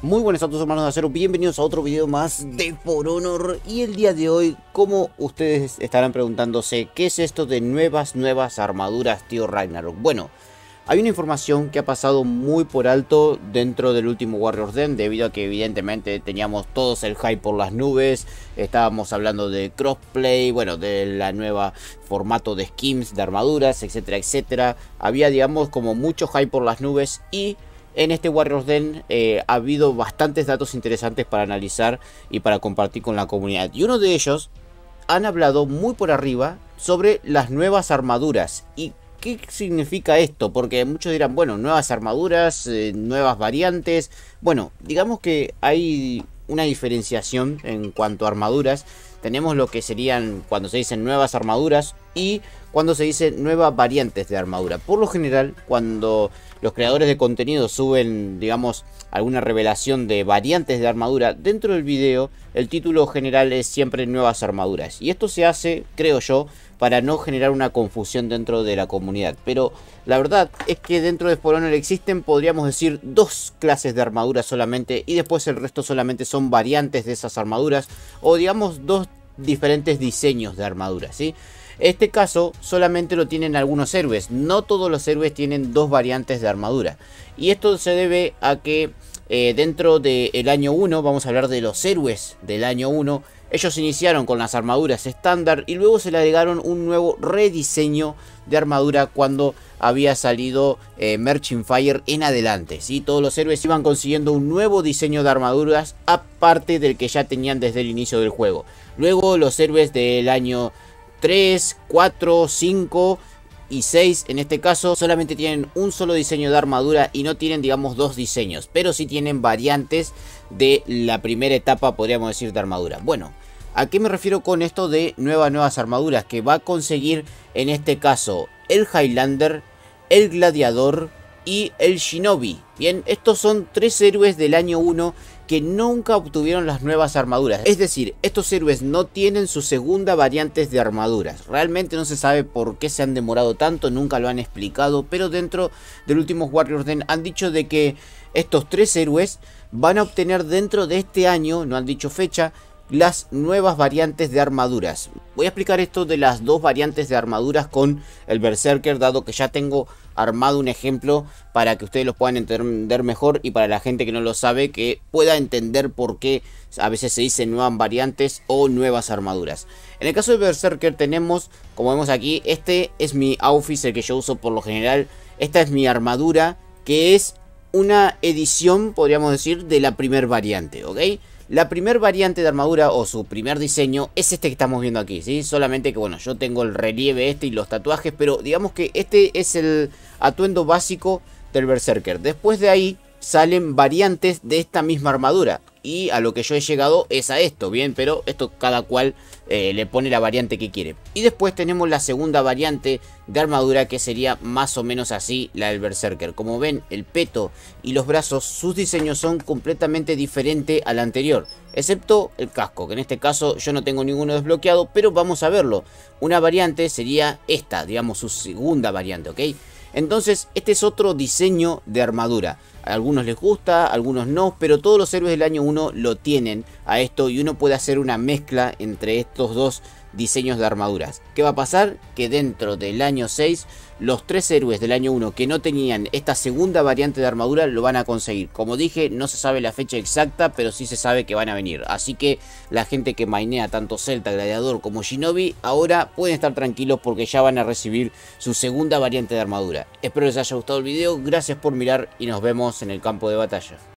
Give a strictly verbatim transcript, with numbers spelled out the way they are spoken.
Muy buenas a todos, hermanos de acero, bienvenidos a otro video más de For Honor. Y el día de hoy, como ustedes estarán preguntándose, ¿qué es esto de nuevas, nuevas armaduras, tío Ragnarok? Bueno, hay una información que ha pasado muy por alto dentro del último Warriors Den, debido a que evidentemente teníamos todos el hype por las nubes. Estábamos hablando de crossplay, bueno, de la nueva formato de skins, de armaduras, etcétera, etcétera. Había, digamos, como mucho hype por las nubes y... en este Warriors Den eh, ha habido bastantes datos interesantes para analizar y para compartir con la comunidad. Y uno de ellos han hablado muy por arriba sobre las nuevas armaduras. ¿Y qué significa esto? Porque muchos dirán, bueno, nuevas armaduras, eh, nuevas variantes. Bueno, digamos que hay una diferenciación en cuanto a armaduras. Tenemos lo que serían cuando se dicen nuevas armaduras y cuando se dice nuevas variantes de armadura. Por lo general, cuando los creadores de contenido suben, digamos, alguna revelación de variantes de armadura dentro del video, el título general es siempre nuevas armaduras. Y esto se hace, creo yo, para no generar una confusión dentro de la comunidad. Pero la verdad es que dentro de For Honor existen, podríamos decir, dos clases de armaduras solamente, y después el resto solamente son variantes de esas armaduras, o digamos dos diferentes diseños de armaduras, ¿sí? Este caso solamente lo tienen algunos héroes, no todos los héroes tienen dos variantes de armadura. Y esto se debe a que eh, dentro del año uno, vamos a hablar de los héroes del año uno, ellos iniciaron con las armaduras estándar y luego se le agregaron un nuevo rediseño de armadura cuando había salido eh, Merchant Fire en adelante, ¿sí? Todos los héroes iban consiguiendo un nuevo diseño de armaduras aparte del que ya tenían desde el inicio del juego. Luego los héroes del año tres, cuatro, cinco y seis en este caso solamente tienen un solo diseño de armadura y no tienen, digamos, dos diseños, pero sí tienen variantes de la primera etapa, podríamos decir, de armadura. Bueno, ¿a qué me refiero con esto de nuevas nuevas armaduras? Que va a conseguir en este caso el Highlander, el Gladiador y el Shinobi. Bien, estos son tres héroes del año uno que nunca obtuvieron las nuevas armaduras. Es decir, estos héroes no tienen su segunda variantes de armaduras. Realmente no se sabe por qué se han demorado tanto, nunca lo han explicado, pero dentro del último Warriors Den han dicho de que estos tres héroes van a obtener dentro de este año, no han dicho fecha, las nuevas variantes de armaduras. Voy a explicar esto de las dos variantes de armaduras con el Berserker, dado que ya tengo armado un ejemplo para que ustedes los puedan entender mejor y para la gente que no lo sabe que pueda entender por qué a veces se dice nuevas variantes o nuevas armaduras. En el caso de Berserker tenemos, como vemos aquí, este es mi outfit, el que yo uso por lo general. Esta es mi armadura, que es una edición, podríamos decir, de la primer variante, ¿ok? La primer variante de armadura o su primer diseño es este que estamos viendo aquí, ¿sí? Solamente que, bueno, yo tengo el relieve este y los tatuajes, pero digamos que este es el atuendo básico del Berserker. Después de ahí salen variantes de esta misma armadura. Y a lo que yo he llegado es a esto, bien, pero esto cada cual eh, le pone la variante que quiere. Y después tenemos la segunda variante de armadura, que sería más o menos así, la del Berserker. Como ven, el peto y los brazos, sus diseños son completamente diferentes al anterior, excepto el casco, que en este caso yo no tengo ninguno desbloqueado, pero vamos a verlo. Una variante sería esta, digamos su segunda variante, ¿ok? Entonces este es otro diseño de armadura. A algunos les gusta, a algunos no, pero todos los héroes del año uno lo tienen a esto y uno puede hacer una mezcla entre estos dos diseños de armaduras. ¿Qué va a pasar? Que dentro del año seis los tres héroes del año uno que no tenían esta segunda variante de armadura lo van a conseguir. Como dije, no se sabe la fecha exacta, pero sí se sabe que van a venir. Así que la gente que mainea tanto Celta, Gladiador como Shinobi ahora pueden estar tranquilos porque ya van a recibir su segunda variante de armadura. Espero les haya gustado el video, gracias por mirar y nos vemos en el campo de batalla.